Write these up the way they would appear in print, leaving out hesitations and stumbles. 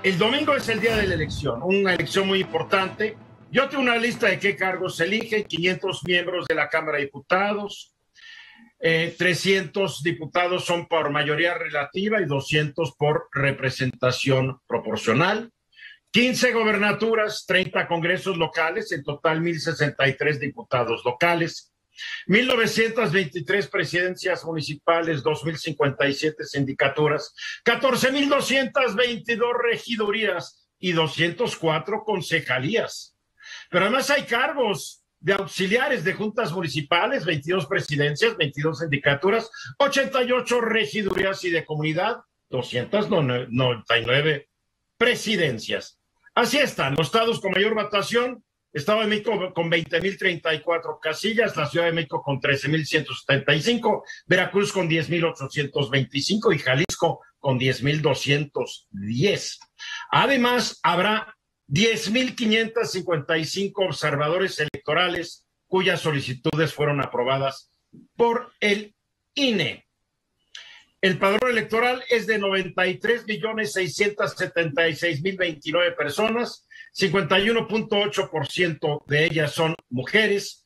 El domingo es el día de la elección, una elección muy importante. Yo tengo una lista de qué cargos se eligen: 500 miembros de la Cámara de Diputados, 300 diputados son por mayoría relativa y 200 por representación proporcional, 15 gobernaturas, 30 congresos locales, en total 1,063 diputados locales, 1,923 presidencias municipales, 2,057 sindicaturas, 14,222 regidurías y 204 concejalías. Pero además hay cargos de auxiliares de juntas municipales, 22 presidencias, 22 sindicaturas, 88 regidurías y de comunidad, 299 presidencias. Así están los estados con mayor votación: Estado de México con 20,034 casillas, la Ciudad de México con 13,175, Veracruz con 10,825 y Jalisco con 10,210. Además, habrá 10,555 observadores electorales cuyas solicitudes fueron aprobadas por el INE. El padrón electoral es de 93,676,029 personas, 51.8% de ellas son mujeres,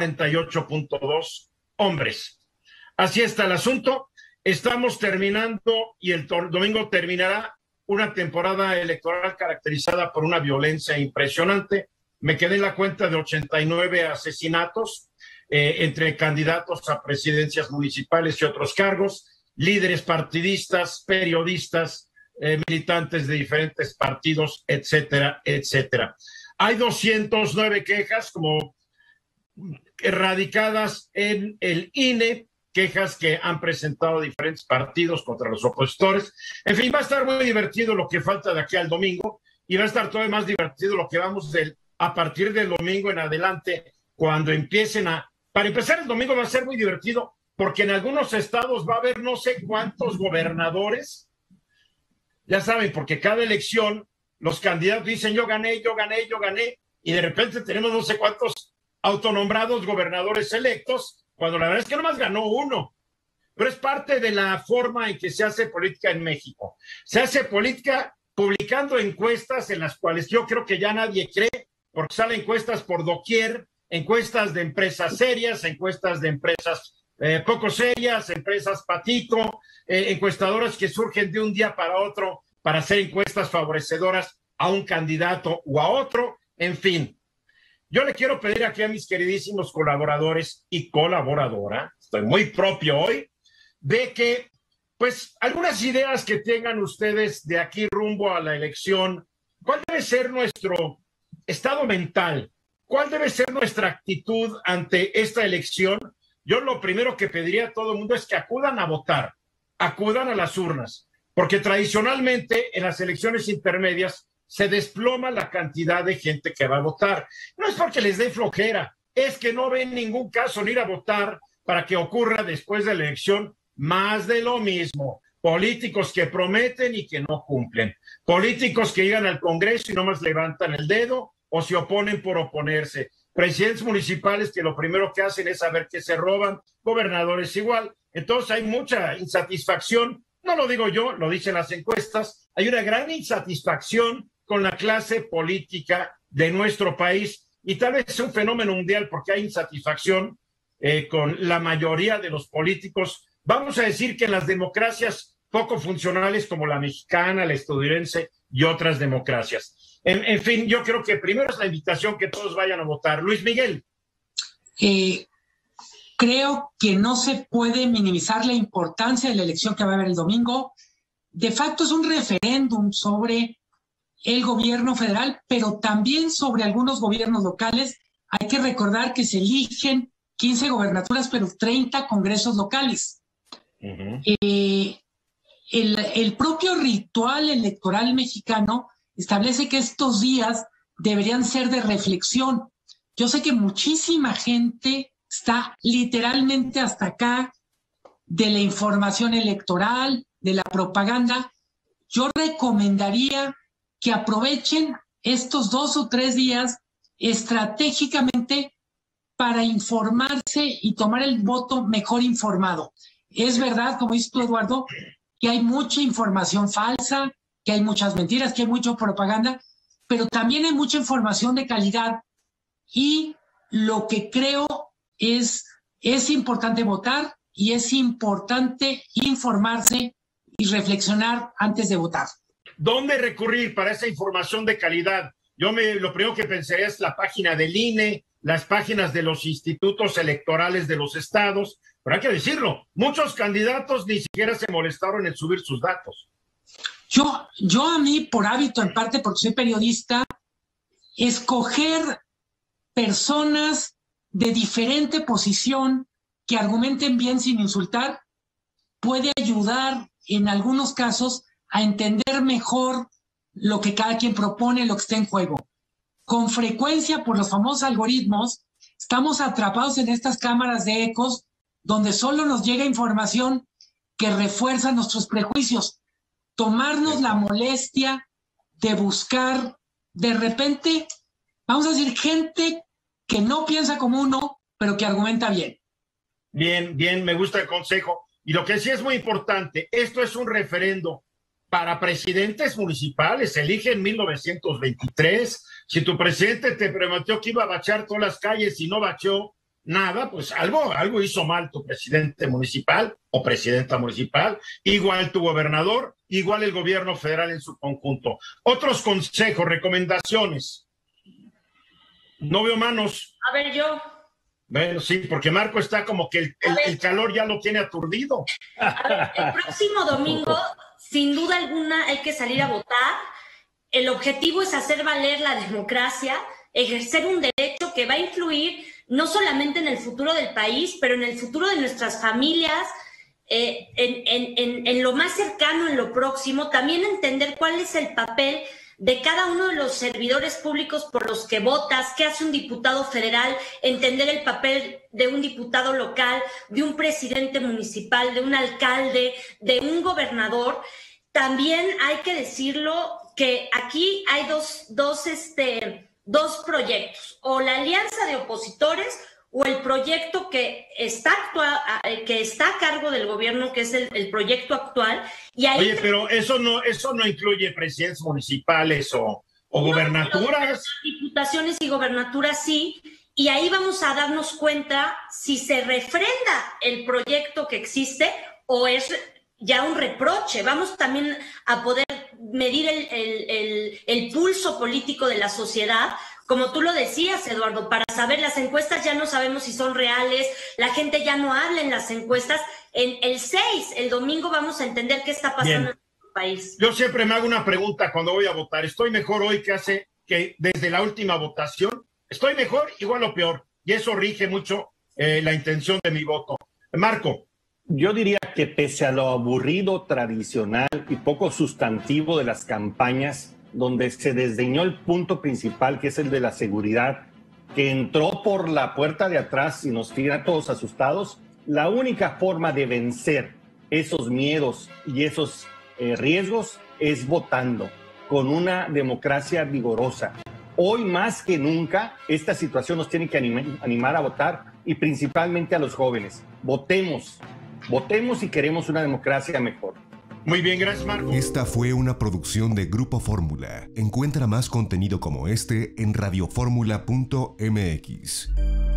48.2 hombres. Así está el asunto. Estamos terminando y el domingo terminará una temporada electoral caracterizada por una violencia impresionante. Me quedé en la cuenta de 89 asesinatos entre candidatos a presidencias municipales y otros cargos, líderes partidistas, periodistas, militantes de diferentes partidos, etcétera, etcétera. Hay 209 quejas como erradicadas en el INE, quejas que han presentado diferentes partidos contra los opositores. En fin, va a estar muy divertido lo que falta de aquí al domingo, y va a estar todavía más divertido lo que vamos a partir del domingo en adelante, cuando empiecen para empezar el domingo va a ser muy divertido, porque en algunos estados va a haber no sé cuántos gobernadores. Ya saben, porque cada elección los candidatos dicen yo gané, y de repente tenemos no sé cuántos autonombrados gobernadores electos, cuando la verdad es que nomás ganó uno. Pero es parte de la forma en que se hace política en México. Se hace política publicando encuestas en las cuales yo creo que ya nadie cree, porque salen encuestas por doquier, encuestas de empresas serias, encuestas de empresas poco serias, empresas patito, encuestadoras que surgen de un día para otro para hacer encuestas favorecedoras a un candidato o a otro. En fin, yo le quiero pedir aquí a mis queridísimos colaboradores y colaboradora, estoy muy propio hoy, de que, pues, algunas ideas que tengan ustedes de aquí rumbo a la elección. ¿Cuál debe ser nuestro estado mental? ¿Cuál debe ser nuestra actitud ante esta elección? Yo lo primero que pediría a todo el mundo es que acudan a votar, acudan a las urnas, porque tradicionalmente en las elecciones intermedias se desploma la cantidad de gente que va a votar. No es porque les dé flojera, es que no ven ningún caso en ir a votar para que ocurra después de la elección más de lo mismo. Políticos que prometen y que no cumplen. Políticos que llegan al Congreso y nomás levantan el dedo o se oponen por oponerse. Presidentes municipales que lo primero que hacen es saber que se roban. Gobernadores igual. Entonces hay mucha insatisfacción. No lo digo yo, lo dicen las encuestas. Hay una gran insatisfacción con la clase política de nuestro país, y tal vez es un fenómeno mundial porque hay insatisfacción con la mayoría de los políticos. Vamos a decir que en las democracias poco funcionales como la mexicana, la estadounidense y otras democracias. En fin, yo creo que primero es la invitación que todos vayan a votar. Luis Miguel. Creo que no se puede minimizar la importancia de la elección que va a haber el domingo. De facto es un referéndum sobre el gobierno federal, pero también sobre algunos gobiernos locales. Hay que recordar que se eligen 15 gobernaturas, pero 30 congresos locales. Uh-huh. El propio ritual electoral mexicano establece que estos días deberían ser de reflexión. Yo sé que muchísima gente está literalmente hasta acá de la información electoral, de la propaganda. Yo recomendaría que aprovechen estos 2 o 3 días estratégicamente para informarse y tomar el voto mejor informado. Es verdad, como dices tú, Eduardo, que hay mucha información falsa, que hay muchas mentiras, que hay mucha propaganda, pero también hay mucha información de calidad y lo que creo es importante votar y es importante informarse y reflexionar antes de votar. ¿Dónde recurrir para esa información de calidad? Lo primero que pensaría es la página del INE, las páginas de los institutos electorales de los estados, pero hay que decirlo, muchos candidatos ni siquiera se molestaron en subir sus datos. Yo a mí, por hábito, en parte porque soy periodista, escoger personas de diferente posición que argumenten bien sin insultar puede ayudar en algunos casos a entender mejor lo que cada quien propone, lo que está en juego. Con frecuencia, por los famosos algoritmos, estamos atrapados en estas cámaras de ecos donde solo nos llega información que refuerza nuestros prejuicios. Tomarnos la molestia de buscar, de repente, vamos a decir, gente que no piensa como uno, pero que argumenta bien. Bien, me gusta el consejo. Y lo que sí es muy importante, esto es un referendo para presidentes municipales, se elige en 1923. Si tu presidente te prometió que iba a bachear todas las calles y no bacheó nada, pues algo hizo mal tu presidente municipal o presidenta municipal, igual tu gobernador, igual el gobierno federal en su conjunto. Otros consejos, recomendaciones. No veo manos. A ver, yo. Bueno, sí, porque Marco está como que el calor ya lo tiene aturdido. A ver, el próximo domingo, sin duda alguna, hay que salir a votar. El objetivo es hacer valer la democracia, ejercer un derecho que va a influir no solamente en el futuro del país, pero en el futuro de nuestras familias, en lo más cercano, en lo próximo. También entender cuál es el papel de cada uno de los servidores públicos por los que votas, qué hace un diputado federal, entender el papel de un diputado local, de un presidente municipal, de un alcalde, de un gobernador. También hay que decirlo que aquí hay dos proyectos, o la alianza de opositores o el proyecto que está a cargo del gobierno, que es el proyecto actual. Y ahí Oye, pero eso no incluye presidentes municipales o gobernaturas. Diputaciones y gobernaturas sí, y ahí vamos a darnos cuenta si se refrenda el proyecto que existe o es ya un reproche. Vamos también a poder medir el pulso político de la sociedad. Como tú lo decías, Eduardo, para saber las encuestas ya no sabemos si son reales, la gente ya no habla en las encuestas. En el domingo vamos a entender qué está pasando en nuestro país. Yo siempre me hago una pregunta cuando voy a votar. ¿Estoy mejor hoy que desde la última votación? ¿Estoy mejor, igual o peor? Y eso rige mucho la intención de mi voto. Marco. Yo diría que pese a lo aburrido, tradicional y poco sustantivo de las campañas, donde se desdeñó el punto principal, que es el de la seguridad, que entró por la puerta de atrás y nos tiene a todos asustados, la única forma de vencer esos miedos y esos riesgos es votando, con una democracia vigorosa. Hoy más que nunca, esta situación nos tiene que animar a votar, y principalmente a los jóvenes. Votemos y queremos una democracia mejor. Muy bien, gracias, Marco. Esta fue una producción de Grupo Fórmula. Encuentra más contenido como este en radioformula.mx.